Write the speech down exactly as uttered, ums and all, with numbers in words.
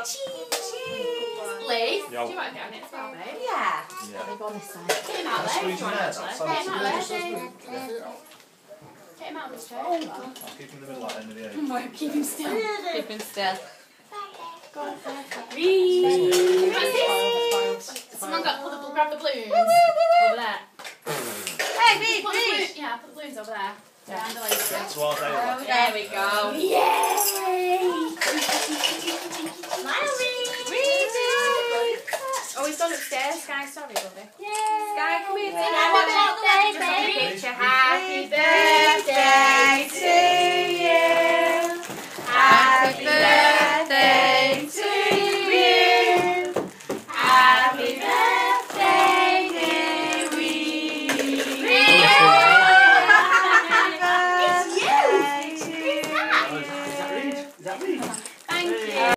Cheese. Lee, Yo. do you want to get on it as well, babe? Yeah. Yeah. Let me go on this side. Get him out there if you want, That's actually. Get him out there, Dave. Get him out of this chair. I'll keep him in the middle at the end of the eight. Won't keep him still. Keep him still. Go on, Reed. Someone got put the, grab the balloons over there. Hey, Reed, Put the Reed. balloons, yeah, put the balloons over there. Behind the lady. That's what I There we go. Yay! Smile, Reed. Oh, he's gone upstairs. Sky, sorry, Bobby. Yay. Sky, come here. Happy Now watch out the way, birthday, baby. picture. Happy Happy birthday to you. Happy birthday to you. Happy birthday, dear Reed. It's you. Happy birthday to you. Is that Reed? Is that Reed? Thank you.